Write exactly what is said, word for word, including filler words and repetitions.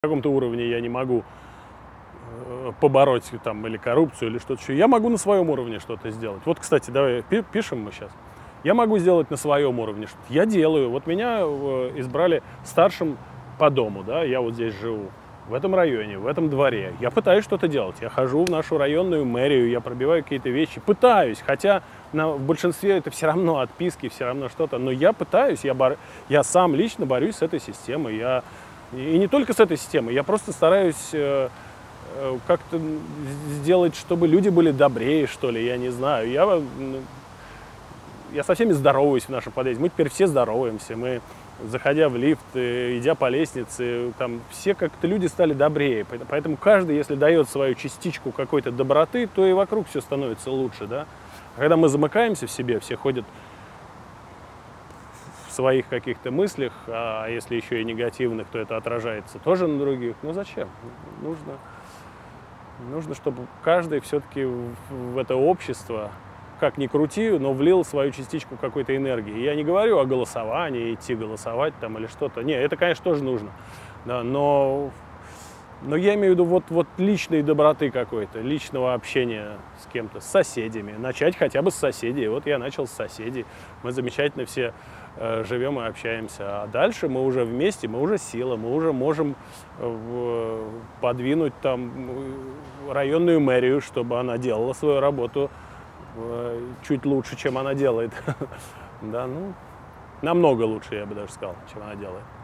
На каком-то уровне я не могу э, побороть там или коррупцию, или что-то еще. Я могу на своем уровне что-то сделать. Вот, кстати, давай пи пишем мы сейчас. Я могу сделать на своем уровне что-то. Я делаю. Вот меня э, избрали старшим по дому, да, я вот здесь живу, в этом районе, в этом дворе. Я пытаюсь что-то делать. Я хожу в нашу районную мэрию, я пробиваю какие-то вещи, пытаюсь, хотя на, в большинстве это все равно отписки, все равно что-то. Но я пытаюсь, я, бор... я сам лично борюсь с этой системой. Я... И не только с этой системой, я просто стараюсь э, э, как-то сделать, чтобы люди были добрее, что ли, я не знаю. Я, я со всеми здороваюсь в нашем подъезде, мы теперь все здороваемся, мы, заходя в лифт, э, идя по лестнице, там все как-то люди стали добрее. Поэтому каждый, если дает свою частичку какой-то доброты, то и вокруг все становится лучше, да. А когда мы замыкаемся в себе, все ходят в своих каких-то мыслях, а если еще и негативных, то это отражается тоже на других. Ну зачем? Нужно, нужно чтобы каждый все-таки в, в это общество, как ни крути, но влил свою частичку какой-то энергии. Я не говорю о голосовании, идти голосовать там или что-то. Не, это, конечно, тоже нужно. Да, но, но я имею в виду вот, вот личной доброты какой-то, личного общения с кем-то, с соседями. Начать хотя бы с соседей. Вот я начал с соседей. Мы замечательно все э, живем и общаемся. А дальше мы уже вместе, мы уже сила, мы уже можем э, подвинуть там районную мэрию, чтобы она делала свою работу чуть лучше, чем она делает. Да, ну, намного лучше, я бы даже сказал, чем она делает.